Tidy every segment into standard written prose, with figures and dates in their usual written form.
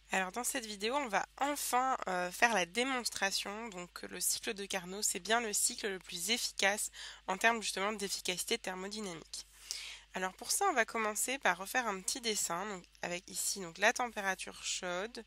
Alors dans cette vidéo, on va enfin faire la démonstration donc que le cycle de Carnot, c'est bien le cycle le plus efficace en termes justement d'efficacité thermodynamique. Alors pour ça, on va commencer par refaire un petit dessin donc avec ici donc la température chaude,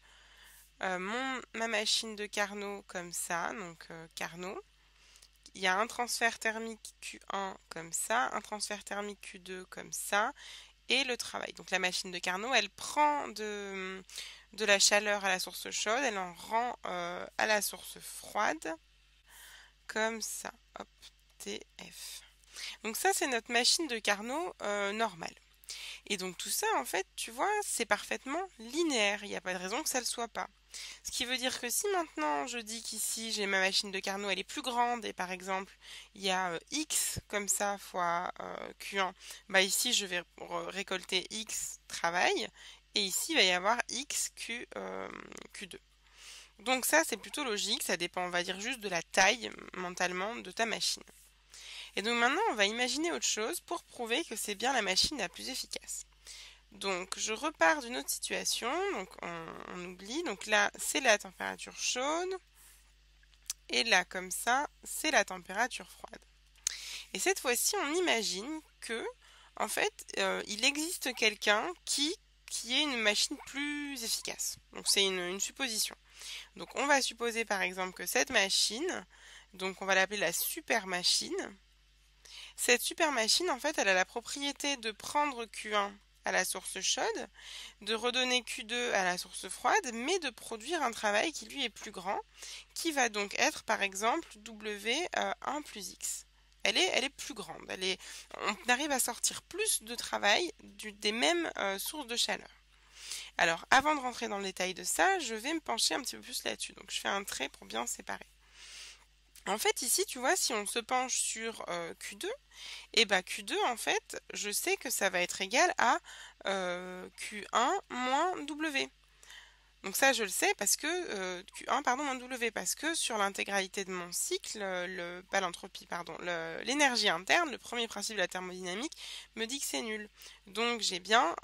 ma machine de Carnot comme ça, donc Carnot. Il y a un transfert thermique Q1 comme ça, un transfert thermique Q2 comme ça, et le travail. Donc la machine de Carnot, elle prend de la chaleur à la source chaude, elle en rend à la source froide, comme ça. Hop, TF. Donc ça, c'est notre machine de Carnot normale. Et donc tout ça, en fait, tu vois, c'est parfaitement linéaire. Il n'y a pas de raison que ça ne le soit pas. Ce qui veut dire que si maintenant je dis qu'ici j'ai ma machine de Carnot, elle est plus grande et par exemple il y a x comme ça fois Q1, bah ici je vais récolter x travail et ici il va y avoir x Q2. Donc ça c'est plutôt logique, ça dépend on va dire juste de la taille mentalement de ta machine. Et donc maintenant on va imaginer autre chose pour prouver que c'est bien la machine la plus efficace. Donc je repars d'une autre situation, donc on oublie, donc là c'est la température chaude, et là comme ça c'est la température froide. Et cette fois-ci on imagine que en fait il existe quelqu'un qui est une machine plus efficace. Donc c'est une supposition. Donc on va supposer par exemple que cette machine, donc on va l'appeler la super machine. Cette super machine en fait elle a la propriété de prendre Q1 à la source chaude, de redonner Q2 à la source froide, mais de produire un travail qui lui est plus grand, qui va donc être par exemple W1 plus X. Elle est plus grande, on arrive à sortir plus de travail des mêmes sources de chaleur. Alors avant de rentrer dans le détail de ça, je vais me pencher un petit peu plus là-dessus. Donc je fais un trait pour bien séparer. En fait ici tu vois si on se penche sur Q2, et bah Q2 en fait je sais que ça va être égal à Q1 moins W. Donc ça je le sais parce que Q1 pardon moins W parce que sur l'intégralité de mon cycle, pas l'entropie pardon, l'énergie interne, le premier principe de la thermodynamique me dit que c'est nul. Donc j'ai bien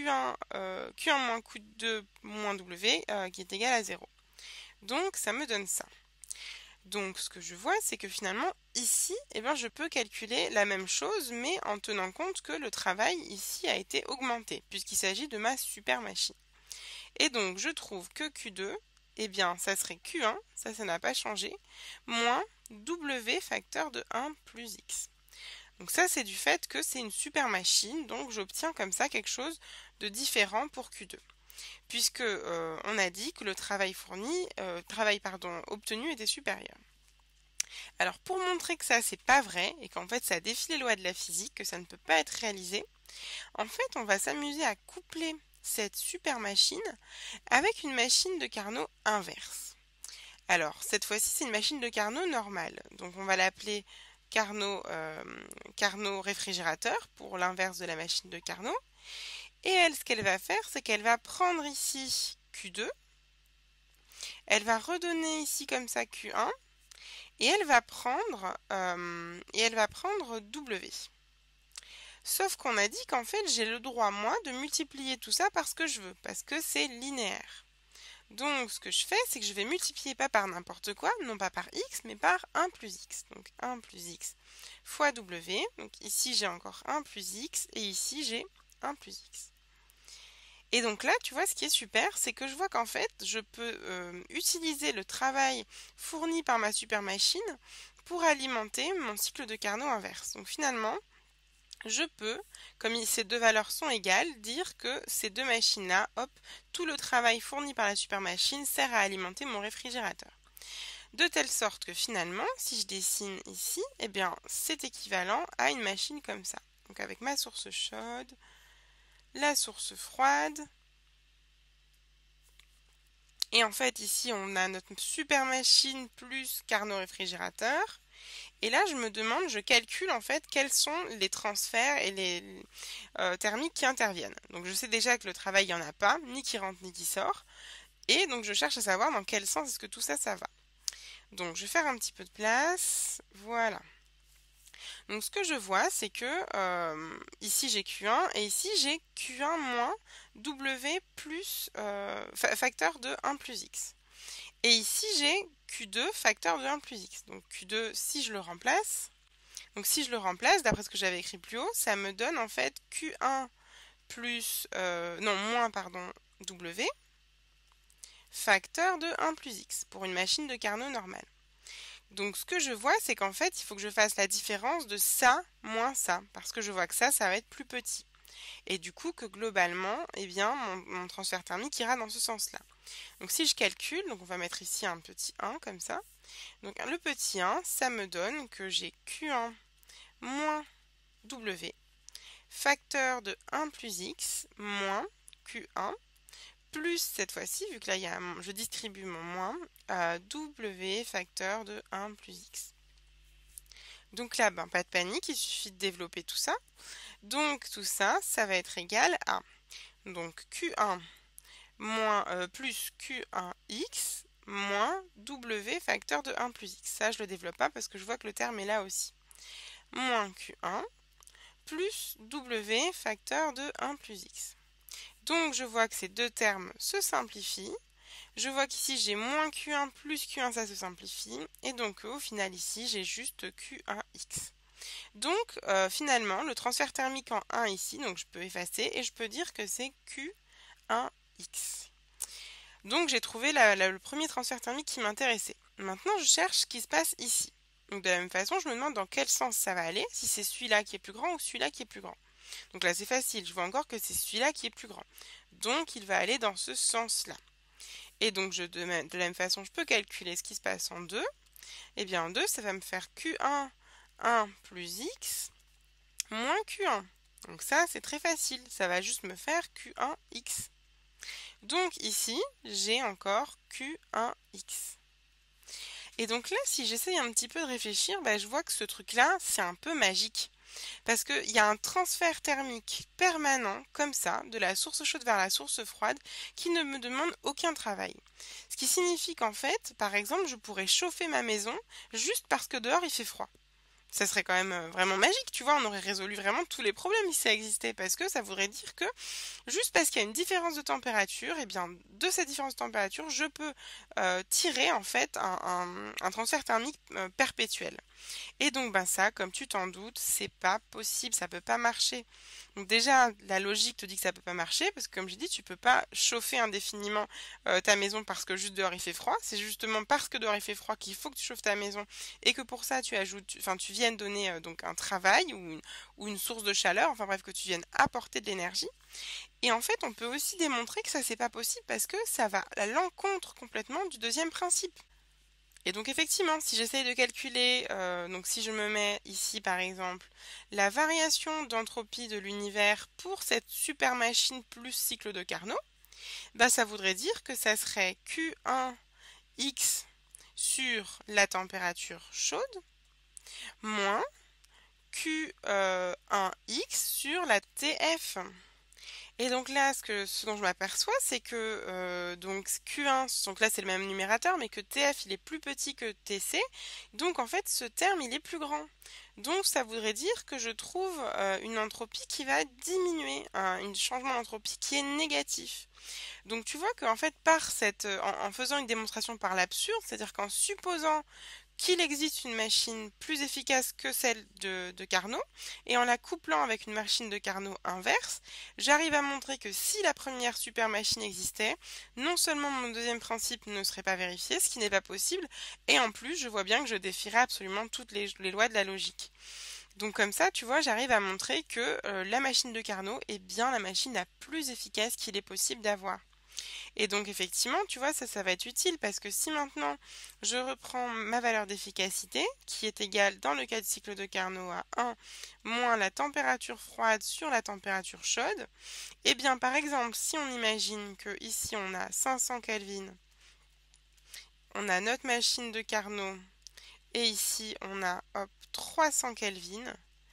Q1 moins Q2 moins W qui est égal à 0. Donc ça me donne ça. Donc ce que je vois, c'est que finalement, ici, eh bien, je peux calculer la même chose, mais en tenant compte que le travail ici a été augmenté, puisqu'il s'agit de ma super machine. Et donc je trouve que Q2, eh bien, ça serait Q1, ça n'a pas changé, moins W facteur de 1 plus X. Donc ça, c'est du fait que c'est une super machine, donc j'obtiens comme ça quelque chose de différent pour Q2 puisque on a dit que le travail obtenu était supérieur. Alors pour montrer que ça c'est pas vrai et qu'en fait ça défie les lois de la physique, que ça ne peut pas être réalisé, en fait on va s'amuser à coupler cette super machine avec une machine de Carnot inverse. Alors cette fois-ci c'est une machine de Carnot normale, donc on va l'appeler Carnot réfrigérateur pour l'inverse de la machine de Carnot. Et elle, ce qu'elle va faire, c'est qu'elle va prendre ici Q2, elle va redonner ici comme ça Q1, et elle va prendre W. Sauf qu'on a dit qu'en fait, j'ai le droit, moi, de multiplier tout ça par ce que je veux, parce que c'est linéaire. Donc, ce que je fais, c'est que je vais multiplier pas par n'importe quoi, non pas par x, mais par 1 plus x. Donc, 1 plus x fois W. Donc, ici, j'ai encore 1 plus x, et ici, j'ai 1 plus x. Et donc là, tu vois, ce qui est super, c'est que je vois qu'en fait, je peux utiliser le travail fourni par ma super machine pour alimenter mon cycle de Carnot inverse. Donc finalement, je peux, comme ces deux valeurs sont égales, dire que ces deux machines-là, hop, tout le travail fourni par la super machine sert à alimenter mon réfrigérateur. De telle sorte que finalement, si je dessine ici, eh bien, c'est équivalent à une machine comme ça. Donc avec ma source chaude, la source froide. Et en fait, ici, on a notre super machine plus Carnot réfrigérateur. Et là, je me demande, je calcule en fait quels sont les transferts et les thermiques qui interviennent. Donc je sais déjà que le travail, il n'y en a pas, ni qui rentre ni qui sort. Et donc je cherche à savoir dans quel sens est-ce que tout ça, ça va. Donc je vais faire un petit peu de place. Voilà. Donc ce que je vois, c'est que ici j'ai Q1 et ici j'ai Q1 moins W plus facteur de 1 plus X. Et ici j'ai Q2 facteur de 1 plus X. Donc Q2, si je le remplace, d'après ce que j'avais écrit plus haut, ça me donne en fait Q1 plus, non, moins, pardon, W, facteur de 1 plus X, pour une machine de Carnot normale. Donc ce que je vois, c'est qu'en fait, il faut que je fasse la différence de ça moins ça, parce que je vois que ça va être plus petit. Et du coup, que globalement, eh bien, mon transfert thermique ira dans ce sens-là. Donc si je calcule, donc on va mettre ici un petit 1 comme ça. Donc le petit 1, ça me donne que j'ai Q1 moins W, facteur de 1 plus X, moins Q1, plus cette fois-ci, vu que là je distribue mon moins, W facteur de 1 plus X. Donc là, ben, pas de panique, il suffit de développer tout ça. Donc tout ça, ça va être égal à donc Q1 moins, plus Q1x moins W facteur de 1 plus X. Ça, je ne le développe pas parce que je vois que le terme est là aussi. Moins Q1 plus W facteur de 1 plus X. Donc je vois que ces deux termes se simplifient. Je vois qu'ici j'ai moins Q1 plus Q1, ça se simplifie. Et donc au final ici, j'ai juste Q1x. Donc finalement, le transfert thermique en 1 ici, donc je peux effacer et je peux dire que c'est Q1x. Donc j'ai trouvé le premier transfert thermique qui m'intéressait. Maintenant, je cherche ce qui se passe ici. Donc de la même façon, je me demande dans quel sens ça va aller, si c'est celui-là qui est plus grand ou celui-là qui est plus grand. Donc là, c'est facile, je vois encore que c'est celui-là qui est plus grand. Donc il va aller dans ce sens-là. Et donc de la même façon, je peux calculer ce qui se passe en 2. Et bien en 2, ça va me faire Q1, 1 plus X, moins Q1. Donc ça, c'est très facile, ça va juste me faire Q1X. Donc ici, j'ai encore Q1X. Et donc là, si j'essaye un petit peu de réfléchir, bah, je vois que ce truc-là, c'est un peu magique. Parce qu'il y a un transfert thermique permanent, comme ça, de la source chaude vers la source froide, qui ne me demande aucun travail. Ce qui signifie qu'en fait, par exemple, je pourrais chauffer ma maison juste parce que dehors il fait froid. Ça serait quand même vraiment magique, tu vois, on aurait résolu vraiment tous les problèmes si ça existait, parce que ça voudrait dire que juste parce qu'il y a une différence de température, et bien de cette différence de température, je peux tirer en fait un transfert thermique perpétuel. Et donc ben ça, comme tu t'en doutes, c'est pas possible, ça peut pas marcher. Donc déjà, la logique te dit que ça peut pas marcher, parce que comme j'ai dit, tu peux pas chauffer indéfiniment ta maison parce que juste dehors il fait froid. C'est justement parce que dehors il fait froid qu'il faut que tu chauffes ta maison et que pour ça tu ajoutes, enfin tu viennes donner donc un travail ou une source de chaleur, enfin bref, que tu viennes apporter de l'énergie. Et en fait, on peut aussi démontrer que ça c'est pas possible parce que ça va à l'encontre complètement du deuxième principe. Et donc effectivement, si j'essaye de calculer, donc si je me mets ici par exemple, la variation d'entropie de l'univers pour cette super machine plus cycle de Carnot, bah ça voudrait dire que ça serait Q1x sur la température chaude moins Q1x sur la TF. Et donc là, ce dont je m'aperçois, c'est que donc Q1, donc là c'est le même numérateur, mais que TF il est plus petit que TC. Donc en fait, ce terme il est plus grand. Donc ça voudrait dire que je trouve une entropie qui va diminuer, un changement d'entropie qui est négatif. Donc tu vois qu'en fait, en faisant une démonstration par l'absurde, c'est-à-dire qu'en supposant qu'il existe une machine plus efficace que celle de Carnot, et en la couplant avec une machine de Carnot inverse, j'arrive à montrer que si la première super machine existait, non seulement mon deuxième principe ne serait pas vérifié, ce qui n'est pas possible, et en plus je vois bien que je défierais absolument toutes les lois de la logique. Donc comme ça, tu vois, j'arrive à montrer que la machine de Carnot est bien la machine la plus efficace qu'il est possible d'avoir. Et donc effectivement, tu vois, ça va être utile parce que si maintenant je reprends ma valeur d'efficacité, qui est égale dans le cas du cycle de Carnot à 1 moins la température froide sur la température chaude, et bien par exemple, si on imagine que ici on a 500 Kelvin, on a notre machine de Carnot, et ici on a hop, 300 Kelvin,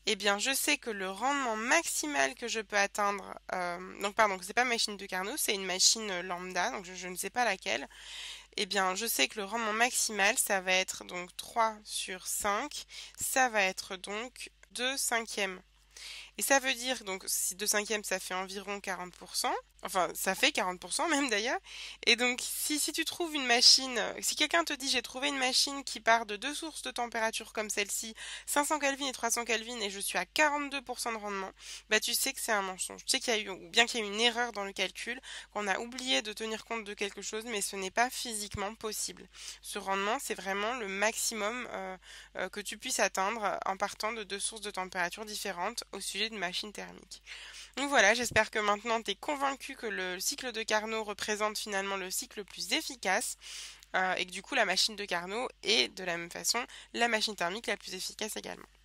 eh bien je sais que le rendement maximal que je peux atteindre, donc pardon, c'est pas machine de Carnot, c'est une machine lambda, donc je ne sais pas laquelle, eh bien je sais que le rendement maximal, ça va être donc 3 sur 5, ça va être donc 2 cinquièmes. Et ça veut dire, donc, si 2 cinquièmes, ça fait environ 40%. Enfin, ça fait 40% même d'ailleurs. Et donc, si tu trouves une machine, si quelqu'un te dit j'ai trouvé une machine qui part de deux sources de température comme celle-ci, 500 Kelvin et 300 Kelvin, et je suis à 42% de rendement, bah tu sais que c'est un mensonge. Tu sais qu'il y a eu, ou bien qu'il y a eu une erreur dans le calcul, qu'on a oublié de tenir compte de quelque chose, mais ce n'est pas physiquement possible. Ce rendement, c'est vraiment le maximum que tu puisses atteindre en partant de deux sources de température différentes au sujet d'une machine thermique. Donc voilà, j'espère que maintenant tu es convaincu que le cycle de Carnot représente finalement le cycle le plus efficace et que du coup la machine de Carnot est de la même façon la machine thermique la plus efficace également.